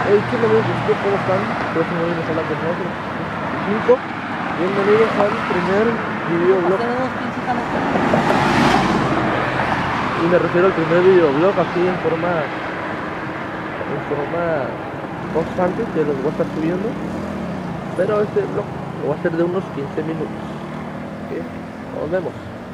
Hey, ¿qué amigos? ¿Cómo están? Yo soy Mauricio Salas de 5. Bienvenidos al primer videoblog. Y me refiero al primer videoblog así en forma constante que los voy a estar subiendo. Pero este vlog lo voy a hacer de unos 15 minutos. ¿Okay? Nos vemos.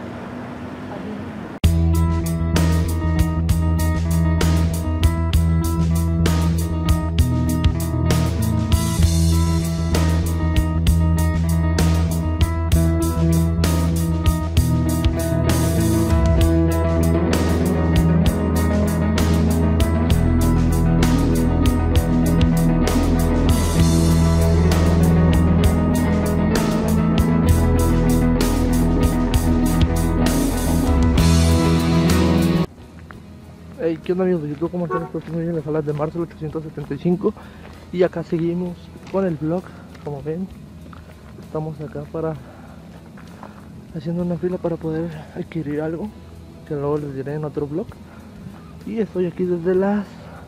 Hey, ¿qué onda amigos de YouTube? ¿Cómo están? Estoy muy bien, les habla de Marcel 875. Y acá seguimos con el vlog. Como ven, estamos acá haciendo una fila para poder adquirir algo que luego les diré en otro vlog. Y estoy aquí desde las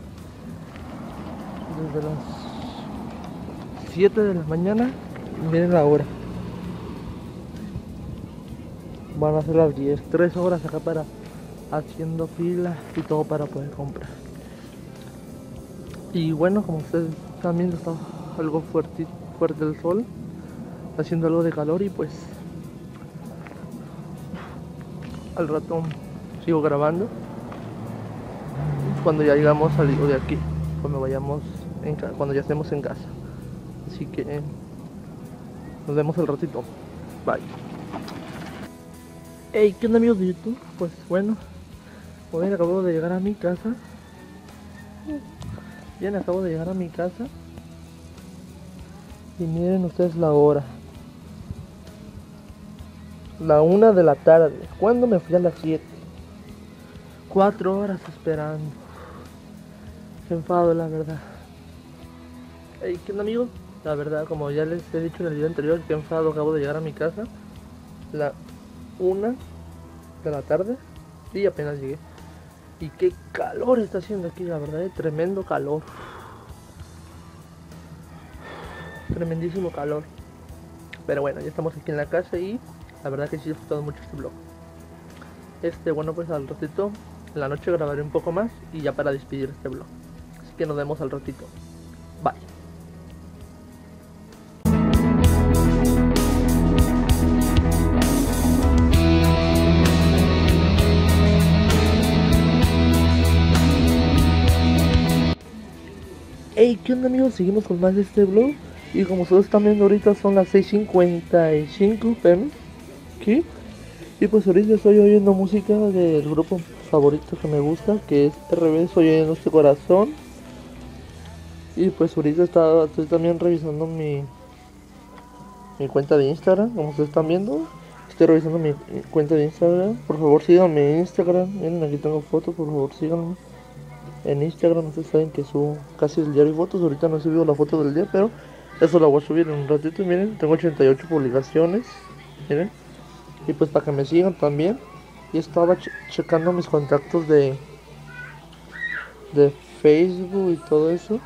7 de la mañana. Miren la hora, van a ser las 10, 3 horas acá haciendo fila y todo para poder comprar. Y bueno, como ustedes también está algo fuerte el sol, haciendo algo de calor, y pues al rato sigo grabando cuando ya llegamos de aquí, cuando ya estemos en casa. Así que nos vemos al ratito. Bye. Hey, ¿qué onda amigos de YouTube? Pues bueno, hoy acabo de llegar a mi casa. Bien, acabo de llegar a mi casa. Y miren ustedes la hora. La 1 de la tarde. ¿Cuándo me fui a las 7? 4 horas esperando. Qué enfado, la verdad. Hey, ¿qué onda amigos? La verdad, como ya les he dicho en el video anterior, qué enfado, acabo de llegar a mi casa. La 1 de la tarde y apenas llegué. Y qué calor está haciendo aquí, la verdad, tremendo calor. Tremendísimo calor. Pero bueno, ya estamos aquí en la casa y la verdad que sí he disfrutado mucho este vlog. Bueno, pues al ratito, en la noche grabaré un poco más y ya para despedir este vlog. Así que nos vemos al ratito. Bye. Hey, ¿qué onda amigos? Seguimos con más de este vlog. Y como ustedes están viendo ahorita son las 6:55 pm. ¿Sí? Y pues ahorita estoy oyendo música del grupo favorito que me gusta, que es RB. Estoy oyendo este corazón. Y pues ahorita estoy también revisando mi cuenta de Instagram. Como ustedes están viendo, estoy revisando mi cuenta de Instagram. Por favor síganme en Instagram. Miren, aquí tengo fotos, por favor síganme en Instagram. Ustedes saben que subo casi el diario fotos. Ahorita no he subido la foto del día, pero eso la voy a subir en un ratito. Y miren, tengo 88 publicaciones. Miren. Y pues para que me sigan también. Y estaba checando mis contactos de Facebook y todo eso.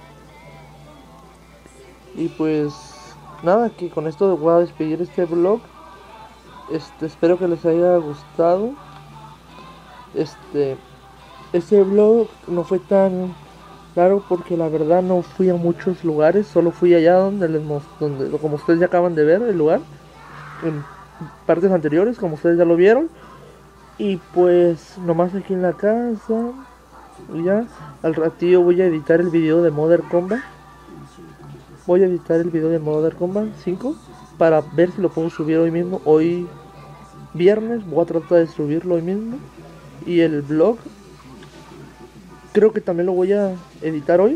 Y pues nada, que con esto voy a despedir este vlog. Espero que les haya gustado. Este vlog no fue tan claro porque la verdad no fui a muchos lugares, solo fui allá donde como ustedes ya acaban de ver el lugar en partes anteriores, como ustedes ya lo vieron. Y pues nomás aquí en la casa. Y ya al ratillo voy a editar el video de Modern Combat. Voy a editar el video de Modern Combat 5 para ver si lo puedo subir hoy mismo. Hoy viernes voy a tratar de subirlo hoy mismo. Y el vlog creo que también lo voy a editar hoy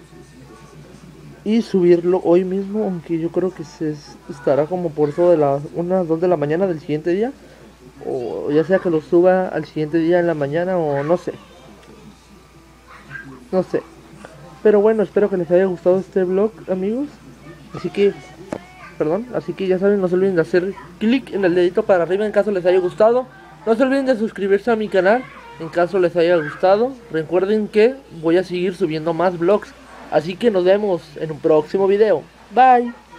y subirlo hoy mismo, aunque yo creo que estará como por eso de las 1, 2 de la mañana del siguiente día, o ya sea que lo suba al siguiente día en la mañana, o no sé, pero bueno, espero que les haya gustado este vlog amigos. Así que ya saben, no se olviden de hacer clic en el dedito para arriba en caso les haya gustado. No se olviden de suscribirse a mi canal en caso les haya gustado. Recuerden que voy a seguir subiendo más vlogs Así que nos vemos en un próximo video. Bye.